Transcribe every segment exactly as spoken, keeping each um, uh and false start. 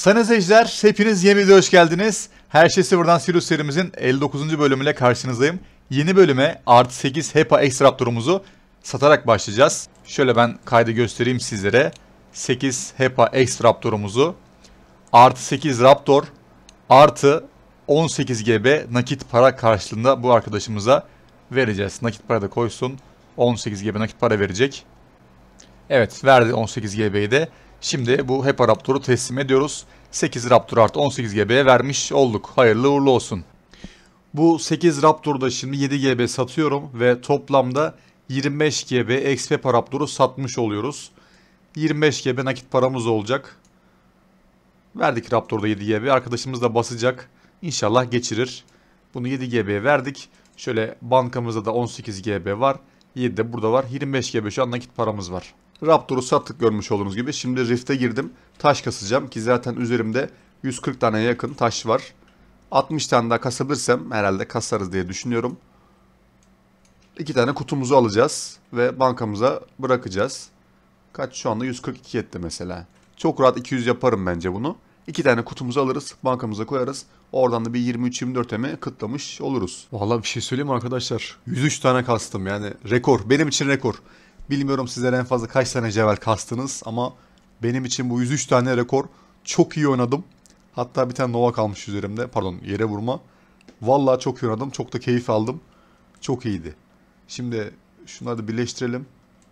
Sayın izleyiciler, hepiniz yeni videoya hoş geldiniz. Her şey sıfırdan Sirius serimizin elli dokuzuncu bölümüyle karşınızdayım. Yeni bölüme artı sekiz HEPA X Raptor'umuzu satarak başlayacağız. Şöyle ben kaydı göstereyim sizlere. sekiz HEPA X Raptor'umuzu artı sekiz Raptor artı on sekiz G B nakit para karşılığında bu arkadaşımıza vereceğiz. Nakit para da koysun. on sekiz G B nakit para verecek. Evet, verdi on sekiz G B'yi de. Şimdi bu HEPA Raptor'u teslim ediyoruz. sekiz Raptor artı on sekiz G B'ye vermiş olduk. Hayırlı uğurlu olsun. Bu sekiz Raptor'u da şimdi yedi G B satıyorum ve toplamda yirmi beş G B ex HEPA Raptor'u satmış oluyoruz. yirmi beş G B nakit paramız olacak. Verdik Raptor'da yedi G B. Arkadaşımız da basacak. İnşallah geçirir. Bunu yedi G B'ye verdik. Şöyle bankamızda da on sekiz G B var. yedi de burada var. yirmi beş G B şu an nakit paramız var. Raptor'u sattık görmüş olduğunuz gibi. Şimdi Rift'e girdim. Taş kasacağım ki zaten üzerimde yüz kırk taneye yakın taş var. altmış tane daha kasabilirsem herhalde kasarız diye düşünüyorum. iki tane kutumuzu alacağız ve bankamıza bırakacağız. Kaç şu anda yüz kırk iki etti mesela. Çok rahat iki yüz yaparım bence bunu. iki tane kutumuzu alırız, bankamıza koyarız. Oradan da bir yirmi üç yirmi dört M'i kıtlamış oluruz. Vallahi bir şey söyleyeyim mi arkadaşlar? yüz üç tane kastım yani rekor. Benim için rekor. Bilmiyorum sizler en fazla kaç tane cevher kastınız ama benim için bu yüz üç tane rekor. Çok iyi oynadım. Hatta bir tane Nova kalmış üzerimde. Pardon, yere vurma. Vallahi çok iyi oynadım. Çok da keyif aldım. Çok iyiydi. Şimdi şunları da birleştirelim.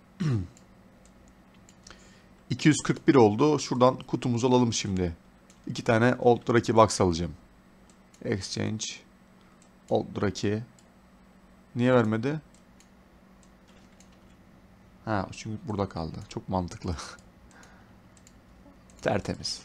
iki yüz kırk bir oldu. Şuradan kutumuzu alalım şimdi. İki tane Old Draki Box alacağım. Exchange. Old Draki. Niye vermedi? Ha, çünkü burada kaldı. Çok mantıklı. Tertemiz.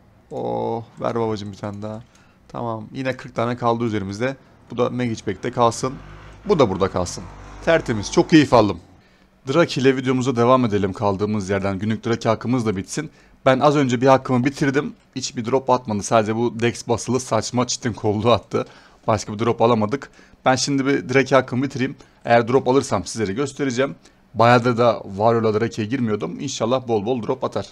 Oh, ver babacığım bir tane daha. Tamam. Yine kırk tane kaldı üzerimizde. Bu da Magic Pack'te kalsın. Bu da burada kalsın. Tertemiz. Çok keyif aldım. Draki ile videomuza devam edelim kaldığımız yerden. Günlük Draki hakkımız da bitsin. Ben az önce bir hakkımı bitirdim. Hiçbir drop atmadı. Sadece bu Dex basılı saçma çitin kolluğu attı. Başka bir drop alamadık. Ben şimdi bir Draki hakkımı bitireyim. Eğer drop alırsam sizlere göstereceğim. Bayağıdır da Warrior'la Draki'ye girmiyordum. İnşallah bol bol drop atar.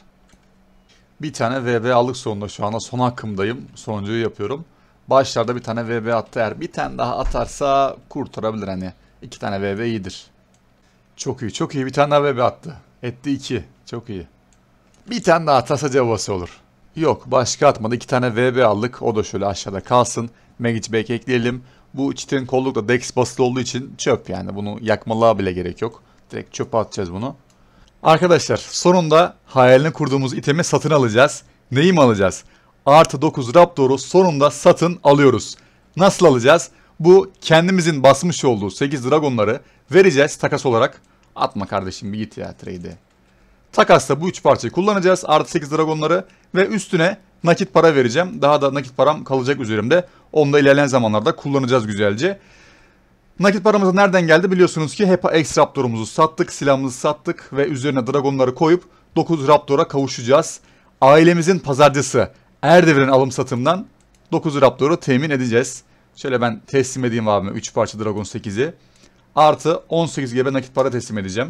Bir tane V B aldık sonunda, şu anda son hakkımdayım. Sonuncuyu yapıyorum. Başlarda bir tane V B attı. Eğer bir tane daha atarsa kurtarabilir hani. İki tane V B iyidir. Çok iyi, çok iyi. Bir tane daha V B attı. Etti iki. Çok iyi. Bir tane daha atarsa cevabası olur. Yok, başka atmadı. İki tane V B aldık. O da şöyle aşağıda kalsın. Magic Bag ekleyelim. Bu çitin kolluk da Dex basılı olduğu için çöp yani. Bunu yakmalığa bile gerek yok. Direkt çöpe atacağız bunu. Arkadaşlar sonunda hayalini kurduğumuz itemi satın alacağız. Neyi mi alacağız? Artı dokuz Raptor'u sonunda satın alıyoruz. Nasıl alacağız? Bu kendimizin basmış olduğu sekiz Dragon'ları vereceğiz takas olarak. Atma kardeşim, bir git ya trade'e. Takasta bu üç parçayı kullanacağız. Artı sekiz Dragon'ları ve üstüne nakit para vereceğim. Daha da nakit param kalacak üzerimde. Onu da ilerleyen zamanlarda kullanacağız güzelce. Nakit paramız nereden geldi? Biliyorsunuz ki HEPA X Raptor'umuzu sattık, silahımızı sattık ve üzerine Dragon'ları koyup dokuz Raptor'a kavuşacağız. Ailemizin pazarcısı Erdevir'in alım satımdan dokuz Raptor'u temin edeceğiz. Şöyle ben teslim edeyim abime üç parça Dragon sekizi. Artı on sekiz G B nakit para teslim edeceğim.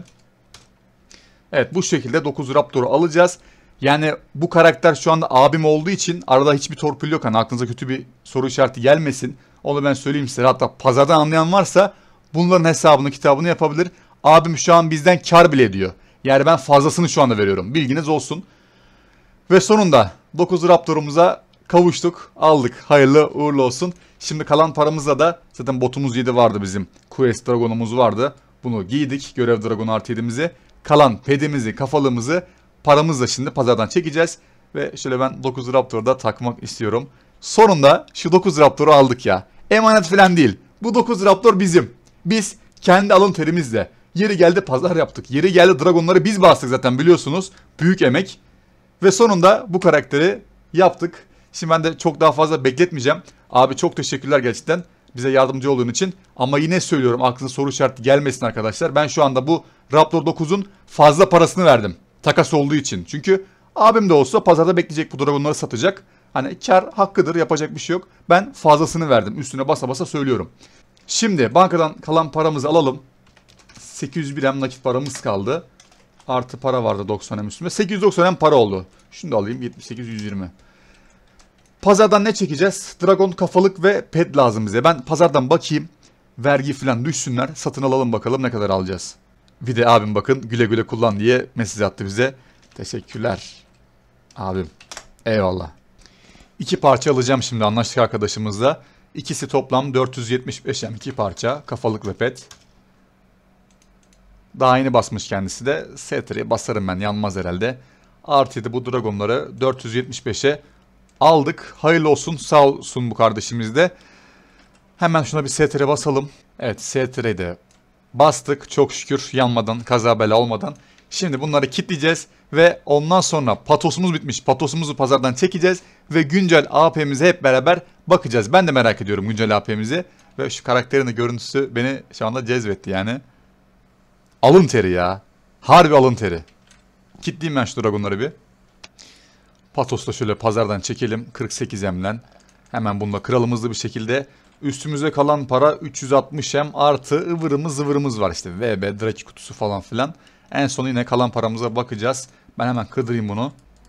Evet, bu şekilde dokuz Raptor'u alacağız. Yani bu karakter şu anda abim olduğu için arada hiçbir torpil yok. Hani aklınıza kötü bir soru işareti gelmesin. Onu ben söyleyeyim size. Hatta pazardan anlayan varsa bunların hesabını kitabını yapabilir. Abim şu an bizden kar bile ediyor. Yani ben fazlasını şu anda veriyorum. Bilginiz olsun. Ve sonunda dokuz Raptor'umuza kavuştuk. Aldık. Hayırlı uğurlu olsun. Şimdi kalan paramızla da zaten botumuz yedi vardı bizim. Quest Dragon'umuz vardı. Bunu giydik. Görev Dragon artı yedimizi. Kalan pedimizi, kafalığımızı paramızla şimdi pazardan çekeceğiz. Ve şöyle ben dokuz Raptor'u da takmak istiyorum. Sonunda şu dokuz Raptor'u aldık ya. Emanet falan değil. Bu dokuz Raptor bizim. Biz kendi alın terimizle. Yeri geldi pazar yaptık. Yeri geldi Dragon'ları biz bastık zaten biliyorsunuz. Büyük emek. Ve sonunda bu karakteri yaptık. Şimdi ben de çok daha fazla bekletmeyeceğim. Abi çok teşekkürler gerçekten bize yardımcı olduğun için. Ama yine söylüyorum, aklınıza soru işareti gelmesin arkadaşlar. Ben şu anda bu Raptor dokuzun fazla parasını verdim. Takas olduğu için. Çünkü abim de olsa pazarda bekleyecek, bu Dragon'ları satacak. Hani kar hakkıdır, yapacak bir şey yok. Ben fazlasını verdim. Üstüne basa basa söylüyorum. Şimdi bankadan kalan paramızı alalım. sekiz yüz bir M nakit paramız kaldı. Artı para vardı doksan M üstüme. sekiz yüz doksan M para oldu. Şunu da alayım, yetmiş sekiz yüz yirmi. Pazardan ne çekeceğiz? Dragon kafalık ve pet lazım bize. Ben pazardan bakayım. Vergi falan düşsünler. Satın alalım bakalım ne kadar alacağız. Bir de abim bakın güle güle kullan diye mesaj attı bize. Teşekkürler. Abim. Eyvallah. İki parça alacağım şimdi anlaştık arkadaşımızla. İkisi toplam dört yüz yetmiş beş hem iki parça. Kafalık ve pet. Daha yeni basmış kendisi de. S T R'ye basarım ben, yanmaz herhalde. Artı yedi bu dragonları dört yüz yetmiş beşe aldık. Hayırlı olsun, sağ olsun bu kardeşimiz de. Hemen şuna bir S T R basalım. Evet, S T R'yi de bastık. Çok şükür yanmadan, kaza bela olmadan. Şimdi bunları kilitleyeceğiz ve ondan sonra patosumuz bitmiş. Patosumuzu pazardan çekeceğiz ve güncel A P'mize hep beraber bakacağız. Ben de merak ediyorum güncel A P'mizi ve şu karakterin de görüntüsü beni şu anda cezbetti yani. Alın teri ya. Harbi alın teri. Kilitleyeyim ben şu dragonları bir. Patos'ta şöyle pazardan çekelim. kırk sekiz M'den. Hemen bunu da kıralım hızlı bir şekilde. Üstümüzde kalan para üç yüz altmış M artı ıvırımız zıvırımız var işte. V B, Draki kutusu falan filan. En son yine kalan paramıza bakacağız. Ben hemen kırdırayım bunu.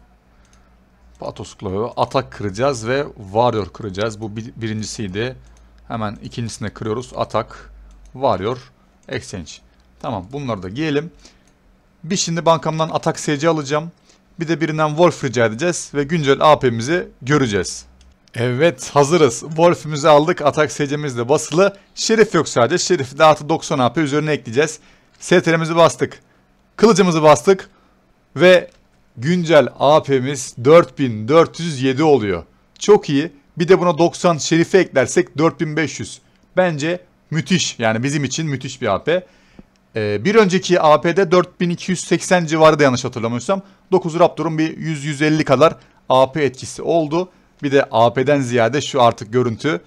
Patos Klo'yu atak kıracağız ve Warrior kıracağız. Bu bir, birincisiydi. Hemen ikincisini kırıyoruz. Atak, Warrior, Exchange. Tamam, bunları da giyelim. Bir şimdi bankamdan atak S C alacağım. Bir de birinden Wolf rica edeceğiz ve güncel A P'mizi göreceğiz. Evet, hazırız. Wolf'ümüzü aldık. Atak S C'miz de basılı. Şerif yok sadece. Şerif'i de artı doksan A P üzerine ekleyeceğiz. S T R'mizi bastık. Kılıcımızı bastık. Ve güncel A P'miz dört bin dört yüz yedi oluyor. Çok iyi. Bir de buna doksan şerifi eklersek dört bin beş yüz. Bence müthiş. Yani bizim için müthiş bir A P. Ee, bir önceki A P'de dört bin iki yüz seksen civarı da yanlış hatırlamıyorsam. dokuz Raptor'un bir yüz yüz elli kadar A P etkisi oldu. Bir de A P'den ziyade şu artık görüntü.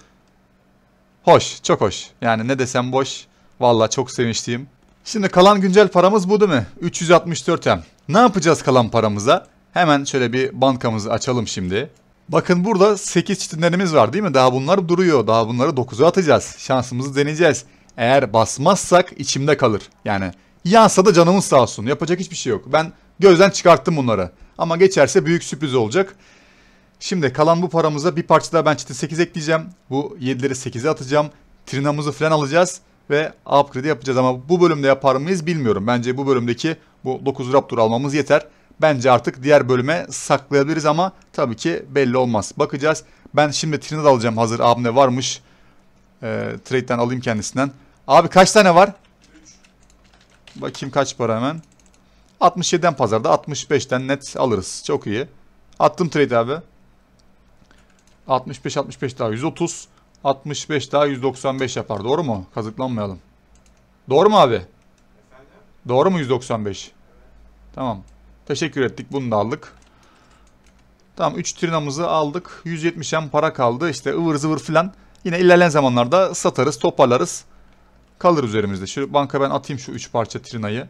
Hoş, çok hoş. Yani ne desem boş. Vallahi çok sevinçliyim. Şimdi kalan güncel paramız bu değil mi? üç yüz altmış dört M. Ne yapacağız kalan paramıza? Hemen şöyle bir bankamızı açalım şimdi. Bakın burada sekiz çitinlerimiz var değil mi? Daha bunlar duruyor. Daha bunları dokuza atacağız. Şansımızı deneyeceğiz. Eğer basmazsak içimde kalır. Yani yansa da canımız sağ olsun. Yapacak hiçbir şey yok. Ben gözden çıkarttım bunları. Ama geçerse büyük sürpriz olacak. Şimdi kalan bu paramıza bir parça daha ben çitin sekiz ekleyeceğim. Bu yedileri sekize atacağım. Trinamızı falan alacağız. Ve upgrade yapacağız ama bu bölümde yapar mıyız bilmiyorum. Bence bu bölümdeki bu dokuz Raptor almamız yeter. Bence artık diğer bölüme saklayabiliriz ama tabii ki belli olmaz. Bakacağız. Ben şimdi Trina'da alacağım hazır abimde varmış. Ee, trade'den alayım kendisinden. Abi kaç tane var? üç. Bakayım kaç para hemen. altmış yediden pazarda altmış beşten net alırız. Çok iyi. Attım trade abi. altmış beş altmış beş daha yüz otuz. altmış beş daha yüz doksan beş yapar. Doğru mu? Kazıklanmayalım. Doğru mu abi? Efendim? Doğru mu yüz doksan beş? Evet. Tamam. Teşekkür ettik. Bunu da aldık. Tamam, üç trinamızı aldık. yüz yetmiş M para kaldı. İşte ıvır zıvır filan. Yine ilerleyen zamanlarda satarız, toparlarız. Kalır üzerimizde. Şu banka ben atayım şu üç parça trinayı.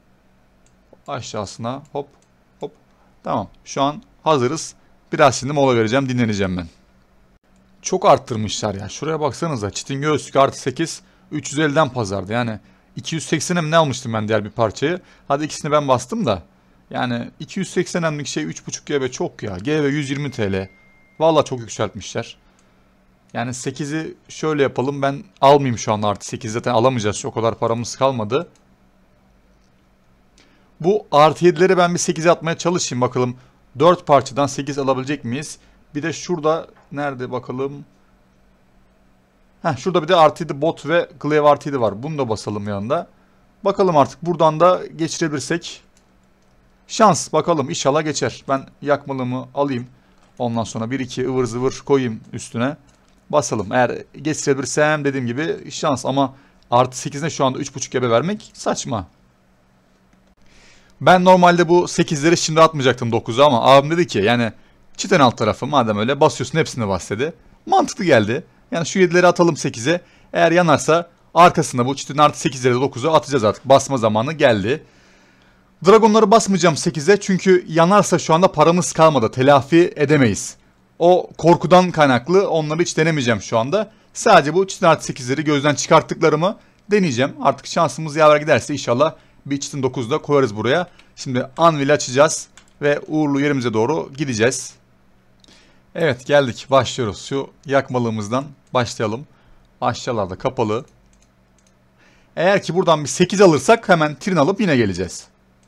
Aşağısına hop hop. Tamam. Şu an hazırız. Biraz şimdi mola vereceğim. Dinleneceğim ben. Çok arttırmışlar ya. Şuraya baksanıza. Çitin göğüslük artı sekiz. üç yüz elliden pazardı. Yani iki yüz seksen M ne almıştım ben diğer bir parçayı. Hadi ikisini ben bastım da. Yani iki yüz seksen M'lik şey üç buçuk G B çok ya. G B yüz yirmi T L. Vallahi çok yükseltmişler. Yani sekizi şöyle yapalım. Ben almayayım şu an artı sekiz. Zaten alamayacağız. O kadar paramız kalmadı. Bu artı yedileri ben bir sekize atmaya çalışayım. Bakalım dört parçadan sekiz alabilecek miyiz? Bir de şurada nerede bakalım. Heh, şurada bir de artı yedi bot ve glaive artı yedi var. Bunu da basalım yanında. Bakalım artık buradan da geçirebilirsek. Şans bakalım, inşallah geçer. Ben yakmalımı alayım. Ondan sonra bir iki ıvır zıvır koyayım üstüne. Basalım. Eğer geçirebilirsem dediğim gibi şans ama artı sekizine şu anda üç buçuk G B vermek saçma. Ben normalde bu sekizleri şimdi atmayacaktım dokuza ama abim dedi ki yani çiten alt tarafı madem öyle basıyorsun hepsini bas dedi. Mantıklı geldi. Yani şu yedileri atalım sekize. Eğer yanarsa arkasında bu çitin artı sekizleri de dokuza atacağız artık. Basma zamanı geldi. Dragonları basmayacağım sekize çünkü yanarsa şu anda paramız kalmadı. Telafi edemeyiz. O korkudan kaynaklı onları hiç denemeyeceğim şu anda. Sadece bu çitin artı sekizleri gözden çıkarttıklarımı deneyeceğim. Artık şansımız yaver giderse inşallah bir çitin dokuzda koyarız buraya. Şimdi Anvil'i açacağız ve uğurlu yerimize doğru gideceğiz. Evet geldik. Başlıyoruz. Şu yakmalığımızdan başlayalım. Aşağılarda kapalı. Eğer ki buradan bir sekiz alırsak hemen trin alıp yine geleceğiz.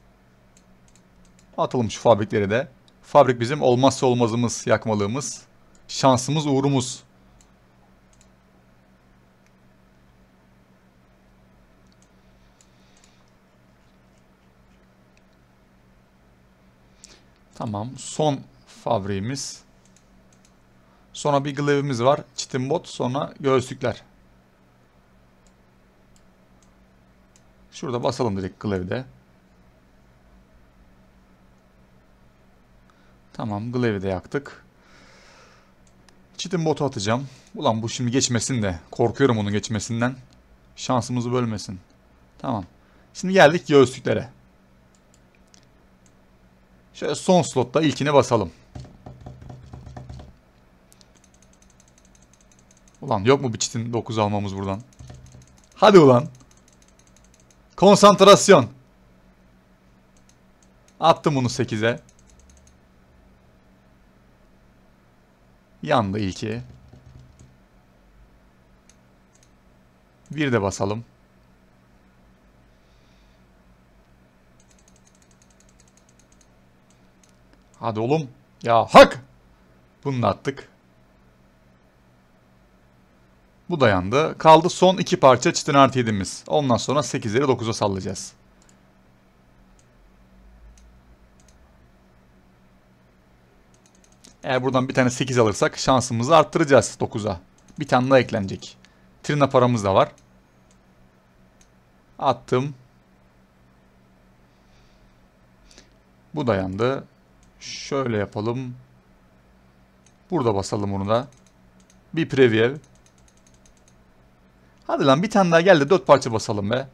Atalım şu fabrikleri de. Fabrik bizim olmazsa olmazımız, yakmalığımız. Şansımız, uğrumuz. Tamam. Son fabriğimiz. Sonra bir glaive'imiz var. Çitimbot. Sonra göğüslükler. Şurada basalım direkt glaive'de. Tamam. Glaive'i de yaktık. Çitimbot'u atacağım. Ulan bu şimdi geçmesin de. Korkuyorum onun geçmesinden. Şansımızı bölmesin. Tamam. Şimdi geldik göğüslüklere. Şöyle son slotta ilkini basalım. Ulan yok mu bir çitin dokuz almamız buradan? Hadi ulan. Konsantrasyon. Attım bunu sekize. Yandı ilki. Bir de basalım. Hadi oğlum. Ya hak. Bunu da attık. Bu da yandı. Kaldı son iki parça çitin artı yedimiz. Ondan sonra sekizleri dokuza sallayacağız. Eğer buradan bir tane sekiz alırsak şansımızı arttıracağız dokuza. Bir tane daha eklenecek. Trina paramız da var. Attım. Bu da yandı. Şöyle yapalım. Burada basalım onu da. Bir preview. Hadi lan bir tane daha gel de dört parça basalım be.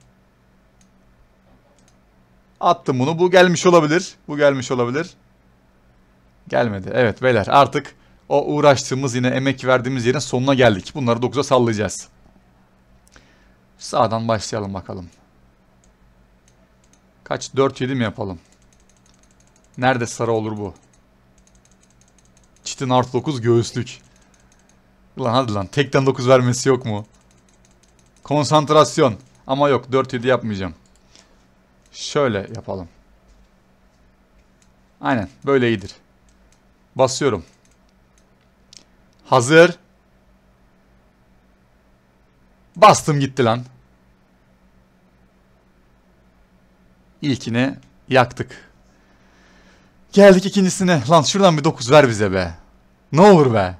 Attım bunu. Bu gelmiş olabilir. Bu gelmiş olabilir. Gelmedi. Evet beyler artık o uğraştığımız yine emek verdiğimiz yerin sonuna geldik. Bunları dokuza sallayacağız. Sağdan başlayalım bakalım. Kaç? dört yedi mi yapalım? Nerede sarı olur bu? Çitin artı dokuz göğüslük. Ulan hadi lan tekten dokuz vermesi yok mu? Konsantrasyon. Ama yok dört yedi yapmayacağım. Şöyle yapalım. Aynen böyle iyidir. Basıyorum. Hazır. Bastım gitti lan. İlkini yaktık. Geldik ikincisine. Lan şuradan bir dokuz ver bize be. Ne olur be.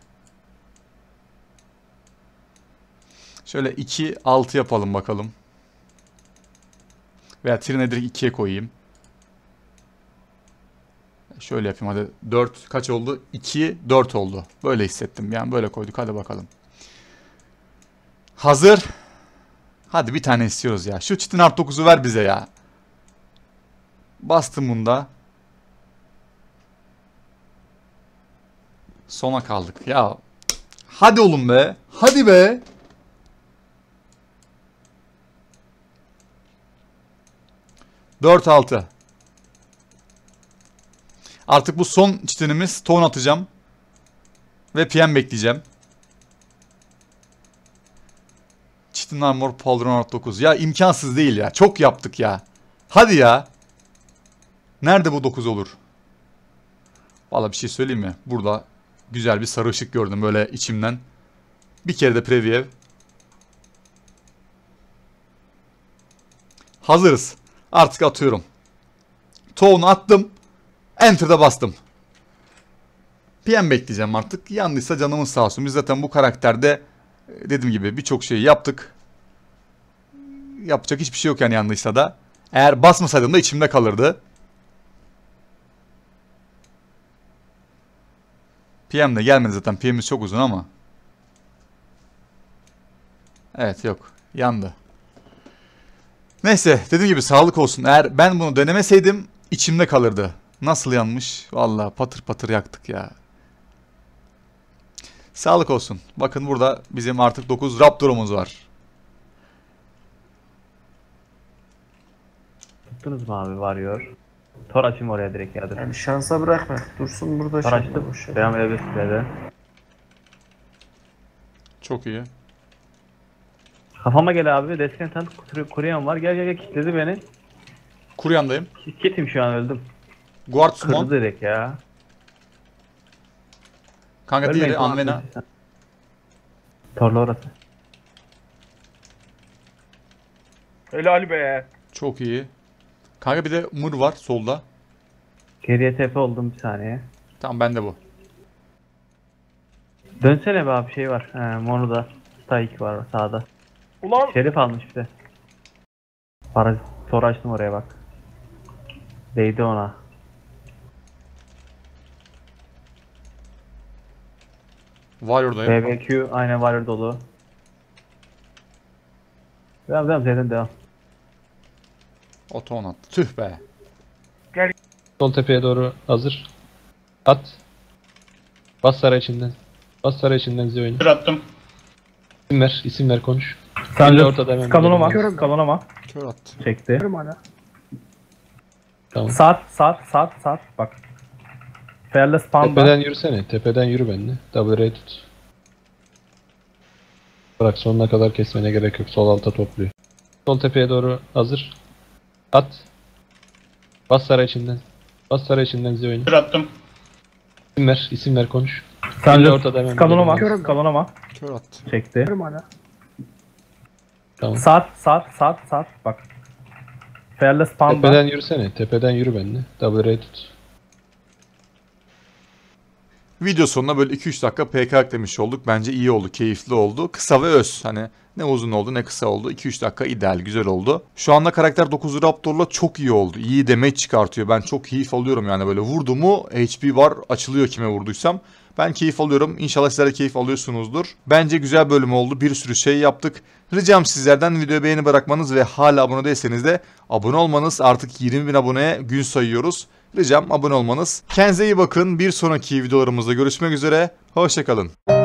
Şöyle iki altı yapalım bakalım. Veya trine direkt ikiye koyayım. Şöyle yapayım hadi. dört kaç oldu? iki dört oldu. Böyle hissettim. Yani böyle koyduk. Hadi bakalım. Hazır. Hadi bir tane istiyoruz ya. Şu çitin artı dokuzu ver bize ya. Bastım bunda. Sona kaldık. Ya hadi oğlum be. Hadi be. dört altı. Artık bu son çitinimiz. Ton atacağım. Ve P M bekleyeceğim. Çitin armor Pauldron artı dokuz. Ya imkansız değil ya. Çok yaptık ya. Hadi ya. Nerede bu dokuz olur? Vallahi bir şey söyleyeyim mi? Burada güzel bir sarı ışık gördüm böyle içimden. Bir kere de preview. Hazırız. Artık atıyorum. Toğunu attım. Enter'da bastım. P M bekleyeceğim artık. Yandıysa canımız sağ olsun. Biz zaten bu karakterde dediğim gibi birçok şeyi yaptık. Yapacak hiçbir şey yok yani yandıysa da. Eğer basmasaydım da içimde kalırdı. P M de gelmedi zaten. P M'imiz çok uzun ama. Evet yok. Yandı. Neyse dediğim gibi sağlık olsun. Eğer ben bunu denemeseydim içimde kalırdı. Nasıl yanmış? Vallahi patır patır yaktık ya. Sağlık olsun. Bakın burada bizim artık dokuz Raptor'umuz var. Tuttunuz mu abi varıyor? Tor açayım oraya direkt ya. Yani şansa bırakma. Dursun burada. Tor şey açtım. boş ver. Devam edebilirsin dedi. Çok iyi. Kafama gel abi. Desken tank kuruyan var. Gel gel gel kilitledi beni. Kuryandayım. Şirketim şu an öldüm. Guard Kırdı Summon. direkt ya. Kanka Ölmeyin, diğeri tamam, Anvena. sen. Torlu orası. Helal be. Çok iyi. Kanka bir de Mur var solda. Geriye tepe oldum bir saniye. Tamam bende bu. Dönsene be abi şey var. He, Mono'da. Stike var sağda. Ulan Şerif almış bir de. Parazit. Tor açtım oraya bak. Değdi ona. Warrior'dayım. B B Q aynen Warrior dolu. Devam devam Z'den devam. Oto on attı. Tüh be. Sol tepeye doğru hazır. At. Bas saray içinden. Bas saray içinden bize oyunu. attım. İsim ver, isim ver konuş. Sen Şimdi de ortada hemen Skalonoma, gidelim. Skalonoma Kör attı. çekti. Tamam. Sar, sar, sar, sar. Bak. Fearless Panda. Tepeden yürüsene. Tepeden yürü benimle. W R tut. Bırak sonuna kadar kesmene gerek yok. Sol alta topluyor. Sol tepeye doğru hazır. At. Bas saray içinden. Bas saray içinden bize oyunu. attım. İsim ver, isim ver konuş. Sen Şimdi de ortada hemen Skalonoma, gidelim. Skalonoma Kör attı. çekti. Tamam. Sar, sar, sar, sar. Bak. Fearless Panda. Tepeden yürüsene. Tepeden yürü benimle. W R tut. Video sonuna böyle iki üç dakika P K eklemiş olduk. Bence iyi oldu, keyifli oldu. Kısa ve öz. Hani ne uzun oldu ne kısa oldu. iki üç dakika ideal, güzel oldu. Şu anda karakter dokuz Raptor'la çok iyi oldu. İyi damage çıkartıyor. Ben çok keyif alıyorum yani böyle. Vurdu mu H P var, açılıyor kime vurduysam. Ben keyif alıyorum. İnşallah sizler de keyif alıyorsunuzdur. Bence güzel bölüm oldu. Bir sürü şey yaptık. Ricam sizlerden videoya beğeni bırakmanız ve hala abone değilseniz de abone olmanız. Artık yirmi bin aboneye gün sayıyoruz. Ricam abone olmanız. Kendinize iyi bakın. Bir sonraki videolarımızda görüşmek üzere. Hoşçakalın.